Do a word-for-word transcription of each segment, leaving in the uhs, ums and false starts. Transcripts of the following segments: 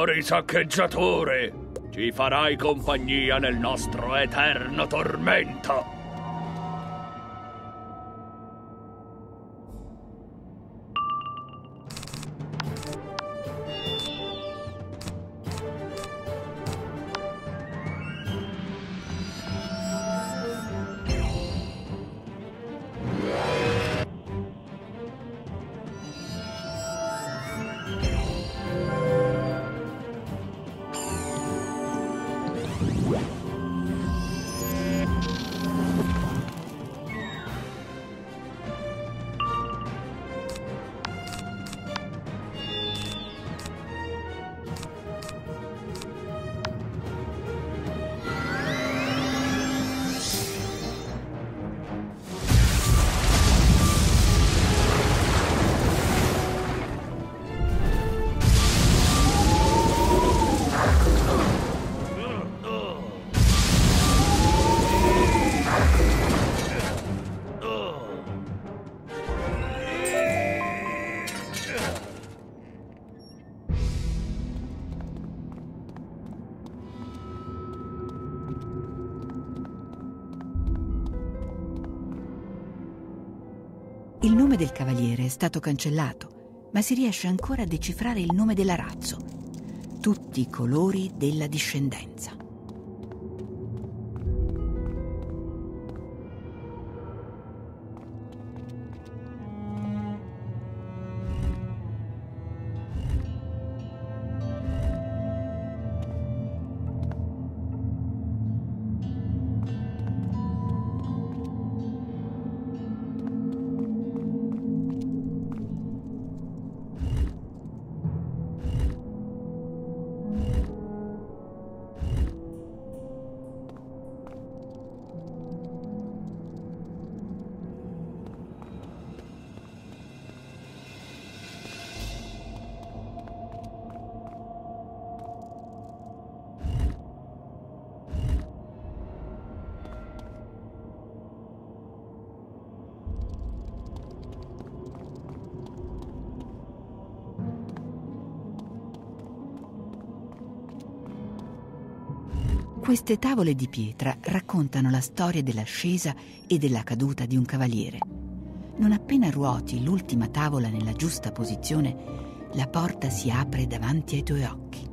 fuori, saccheggiatore! Ci farai compagnia nel nostro eterno tormento! Il nome del cavaliere è stato cancellato, ma si riesce ancora a decifrare il nome dell'arazzo. Tutti i colori della discendenza. Queste tavole di pietra raccontano la storia dell'ascesa e della caduta di un cavaliere. Non appena ruoti l'ultima tavola nella giusta posizione, la porta si apre davanti ai tuoi occhi.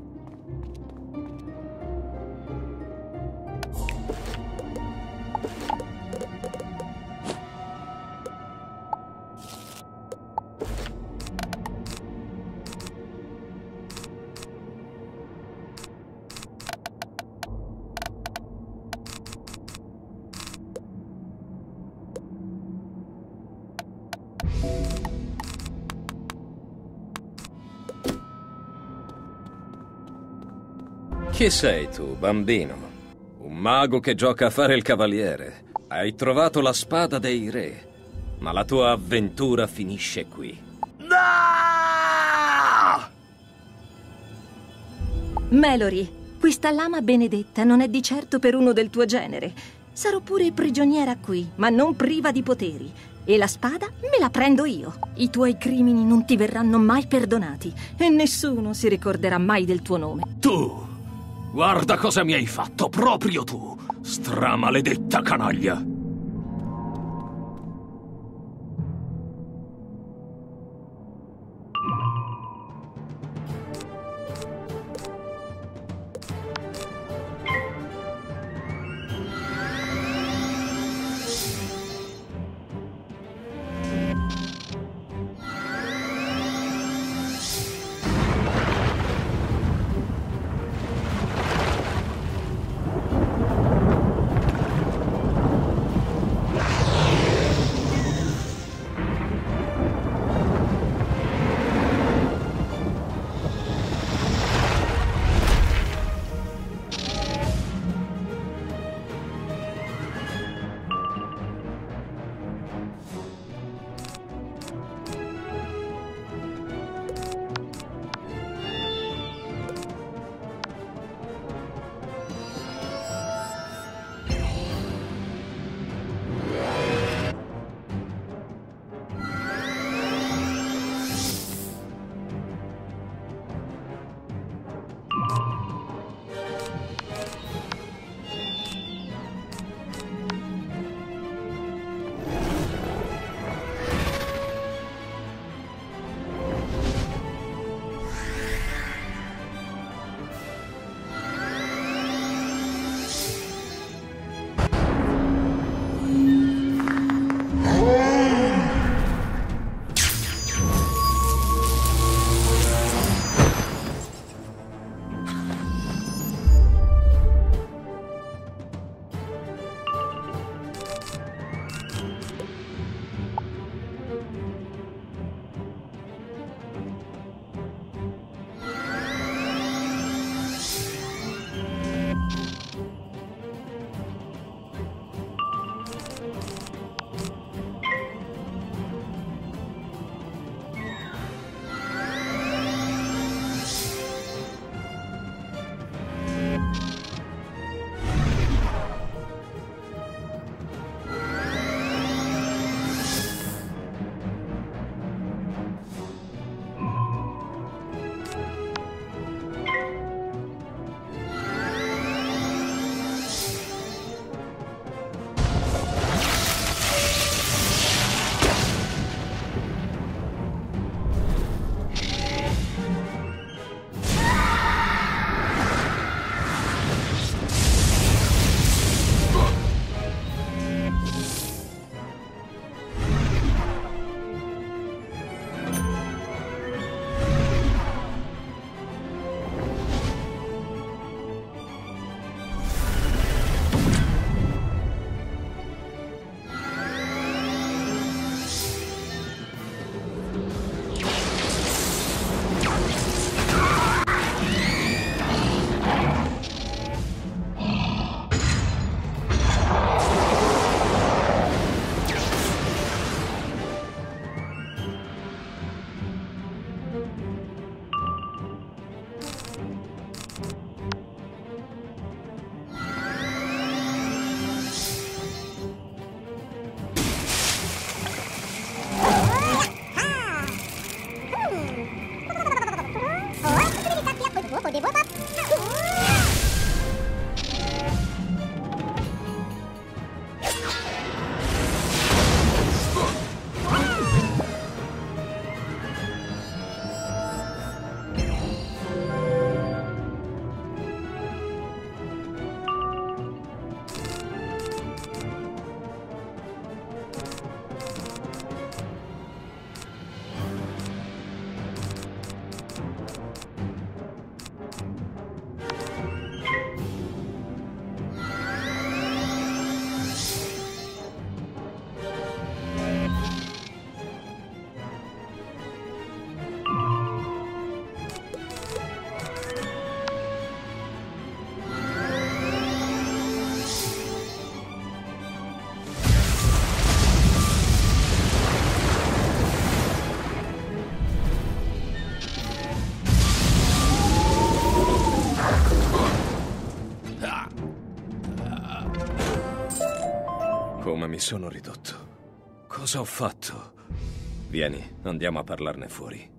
Chi sei tu, bambino? Un mago che gioca a fare il cavaliere. Hai trovato la spada dei re, ma la tua avventura finisce qui. No! Mallory, questa lama benedetta non è di certo per uno del tuo genere. Sarò pure prigioniera qui, ma non priva di poteri. E la spada me la prendo io. I tuoi crimini non ti verranno mai perdonati e nessuno si ricorderà mai del tuo nome. Tu! Guarda cosa mi hai fatto, proprio tu, stramaledetta canaglia! Come mi sono ridotto? Cosa ho fatto? Vieni, andiamo a parlarne fuori.